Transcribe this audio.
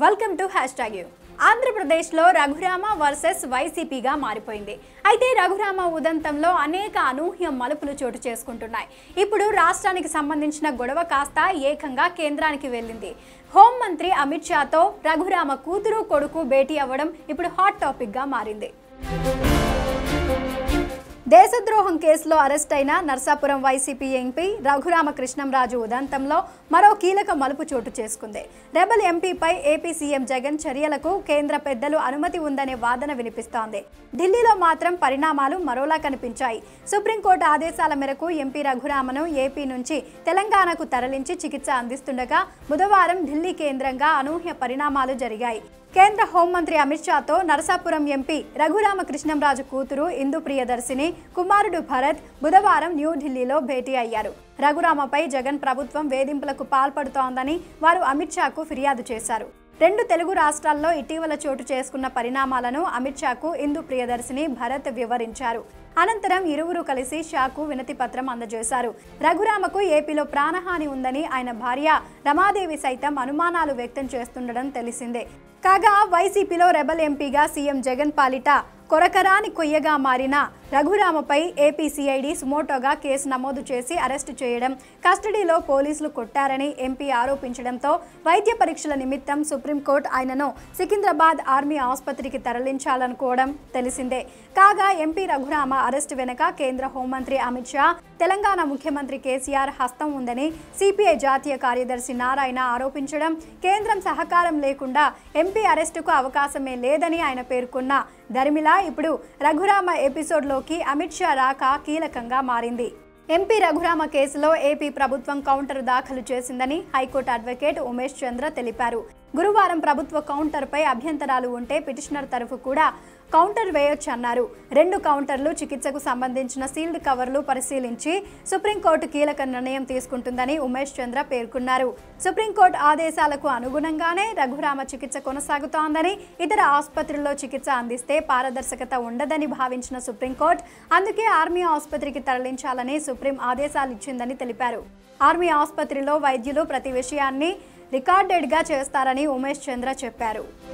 Welcome to HashtagU. ఆంధ్రప్రదేశ్లో Raghurama versus వైసీపీగా మారిపోయింది. అయితే రఘురామ ఉదంతంలో అనేక అనూహ్య మలుపులు చోటు చేసుకుంటున్నాయి. ఇప్పుడు రాష్ట్రానికి సంబంధించిన గొడవ కాస్త ఏకంగా కేంద్రానికి వెళ్ళింది. హోంమంత్రి అమిత్ షాతో రఘురామ కూతురు కొడుకు భేటీ అవ్వడం ఇప్పుడు హాట్ టాపిక్ గా మారింది. దేశద్రోహం కేసులో అరెస్ట్ అయిన నర్సాపురం వైసీపీ ఎంపీ రఘురామ కృష్ణంరాజు ఉదంతంలో మరో కీలక మలుపు చోటు చేసుకుంది. రెబల్ ఎంపీపై ఏపీ సీఎం జగన్ చర్యలకు కేంద్ర పెద్దలు అనుమతి ఉందనే వాదన వినిపిస్తోంది. ఢిల్లీలో మాత్రం పరిణామాలు మరోలా కనిపించాయి. సుప్రీంకోర్టు ఆదేశాల మేరకు ఎంపీ రఘురామను ఏపీ నుంచి తెలంగాణకు తరలించి చికిత్స అందిస్తుండగా బుధవారం ఢిల్లీ కేంద్రంగా అనూహ్య పరిణామాలు జరిగాయి. కేంద్ర హోంమంత్రి అమిత్ షాతో నరసాపురం ఎంపీ రఘురామ కృష్ణంరాజు కూతురు ఇందు ప్రియదర్శిని కుమారుడు భరత్ బుధవారం న్యూఢిల్లీలో భేటీ అయ్యారు. రఘురామపై జగన్ ప్రభుత్వం వేధింపులకు పాల్పడుతోందని వారు అమిత్ షాకు ఫిర్యాదు చేశారు. రెండు తెలుగు రాష్ట్రాల్లో ఇటీవల చోటు చేసుకున్న పరిణామాలను అమిత్ షాకు ఇందు ప్రియదర్శిని భరత్ వివరించారు. అనంతరం ఇరువురు కలిసి షాకు వినతి పత్రం అందజేశారు. రఘురామకు ఏపీలో ప్రాణహాని ఉందని ఆయన భార్య రమాదేవి సైతం అనుమానాలు వ్యక్తం చేస్తుండడం తెలిసిందే. కాగా వైసీపీలో రెబల్ ఎంపీగా సీఎం జగన్ పాలిట కొరకరాని కొయ్యగా మారిన రఘురామపై ఏపీ సిఐడి సుమోటోగా కేసు నమోదు చేసి అరెస్టు చేయడం, కస్టడీలో పోలీసులు కొట్టారని ఎంపీ ఆరోపించడంతో వైద్య పరీక్షల నిమిత్తం సుప్రీంకోర్టు ఆయనను సికింద్రాబాద్ ఆర్మీ ఆసుపత్రికి తరలించాలనుకోవడం తెలిసిందే. కాగా ఎంపీ రఘురామ అరెస్టు వెనుక కేంద్ర హోంమంత్రి అమిత్ షా, తెలంగాణ ముఖ్యమంత్రి కేసీఆర్ హస్తం ఉందని సిపిఐ జాతీయ కార్యదర్శి నారాయణ ఆరోపించడం, కేంద్రం సహకారం లేకుండా ఎంపీ అరెస్టుకు అవకాశమే లేదని ఆయన పేర్కొన్న దరిమిలా ఇప్పుడు రఘురామ ఎపిసోడ్లోకి అమిత్ షా రాక కీలకంగా మారింది. ఎంపీ రఘురామ కేసులో ఏపీ ప్రభుత్వం కౌంటర్ దాఖలు చేసిందని హైకోర్టు అడ్వకేట్ ఉమేష్ చంద్ర తెలిపారు. గురువారం ప్రభుత్వ కౌంటర్పై అభ్యంతరాలు ఉంటే పిటిషనర్ తరఫు కూడా కౌంటర్ వేయొచ్చన్నారు. రెండు కౌంటర్లు చికిత్సకు సంబంధించిన సీల్డ్ కవర్లు పరిశీలించి సుప్రీంకోర్టు కీలక నిర్ణయం తీసుకుంటుందని ఉమేష్ చంద్ర పేర్కొన్నారు. సుప్రీంకోర్టు ఆదేశాలకు అనుగుణంగానే రఘురామ చికిత్స కొనసాగుతోందని, ఇతర ఆసుపత్రుల్లో చికిత్స అందిస్తే పారదర్శకత ఉండదని భావించిన సుప్రీంకోర్టు అందుకే ఆర్మీ ఆసుపత్రికి తరలించాలని సుప్రీం ఆదేశాలు ఇచ్చిందని తెలిపారు. ఆర్మీ ఆసుపత్రిలో వైద్యులు ప్రతి విషయాన్ని రికార్డెడ్గా చేస్తారని ఉమేష్ చంద్ర చెప్పారు.